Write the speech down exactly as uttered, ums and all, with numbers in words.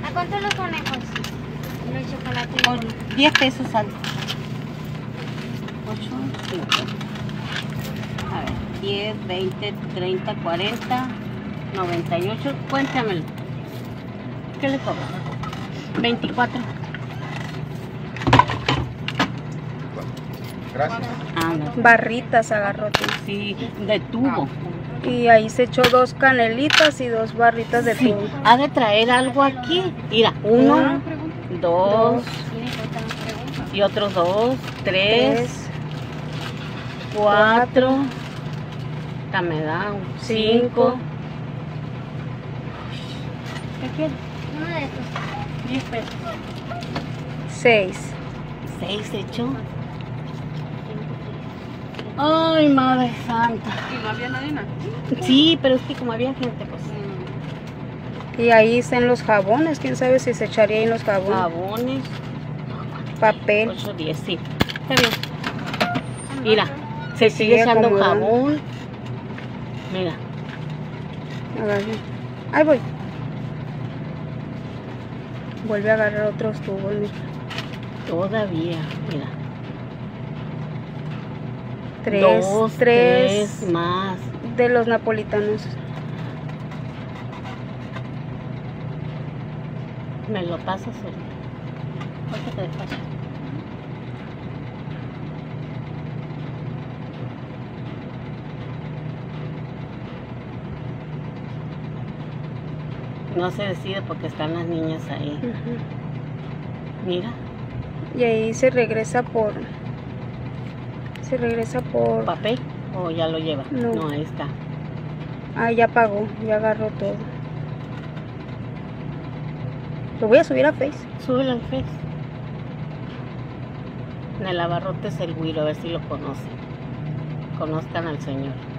¿A cuánto los conejos? Los chocolates. Por diez pesos al. ocho, cinco. A ver, diez, veinte, treinta, cuarenta, noventa y ocho. Cuéntamelo. ¿Qué le cobro? veinticuatro. Gracias. Ah, no. Barritas agarrote. Sí, de tubo. Y ahí se echó dos canelitas y dos barritas de Sí, tubo. ha de traer algo aquí. Mira, uno, Uno, dos, y otros dos, tres, tres, cuatro, esta me da un cinco. cinco. ¿Qué quieres? Uno de estos. diez pesos. seis. Seis hecho. Ay, madre santa. ¿Y no había nadie más? Sí, pero es que como había gente, pues. Y ahí están los jabones. Quién sabe si se echaría ahí en los jabones. Jabones. Papel. ocho, diez, sí. Está bien. Mira, se sigue sigue echando acomodando. jabón. Mira. Agarra. Ahí voy. Vuelve a agarrar otros tubos. Mira. Todavía, mira. Tres, Dos, tres, tres más. de los napolitanos. Me lo pasas ahorita. ¿Cuánto te paso? No se decide porque están las niñas ahí. Ujú. Mira, Y ahí se regresa por... Se regresa por... papel o ya lo lleva. No. ahí está. Ah, ya pagó, ya agarró todo. Lo voy a subir a Face. Súbelo al Face. En el abarrote es el güiro, a ver si lo conocen. Conozcan al señor.